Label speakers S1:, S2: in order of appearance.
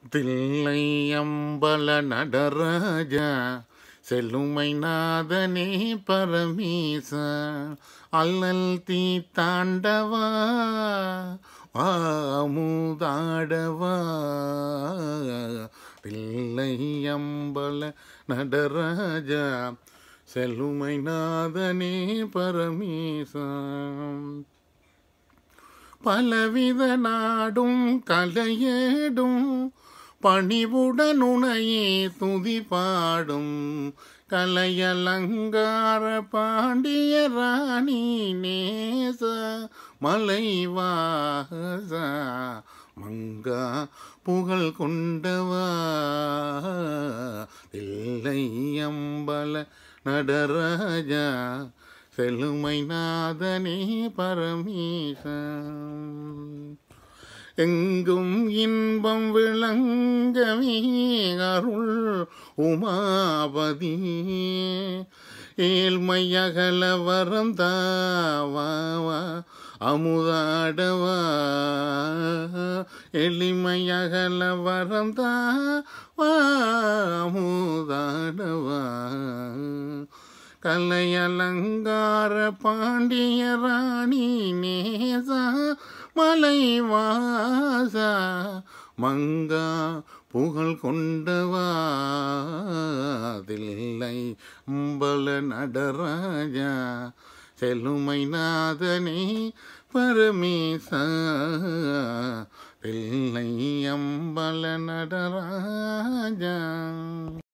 S1: தில்லை அம்பல நடராஜா செல்லுமை நாதனே பரமேச அல்லல் தீ தாண்டவா ஆமுதாடவா தில்லை அம்பல நடராஜா செல்லுமை நாதனே பரமேச பலவித நாடும் கலையேடும் பணிவுடன் உனையே துதி பாடும் கலையலங்கார பாண்டிய ராணி நேச மலைவாச மங்கா புகழ் கொண்டவா தில்லை அம்பல நடராஜா செல்லுமை நாதனே பரமேச எங்கும் இன்பம் விளங்கவே அருள் உமாபதி ஏழ்மையகல வரம் தாவா அமுதாடவா எளிமையகல வரம் தாவா அமுதாடவா கலையலங்கார பாண்டிய ராணி நேசா மலைவாசா மங்கா புகழ் கொண்டவா தில்லை அம்பல நடராஜா செல்லுமை நாதனே பரமேச தில்லை அம்பல நடராஜா.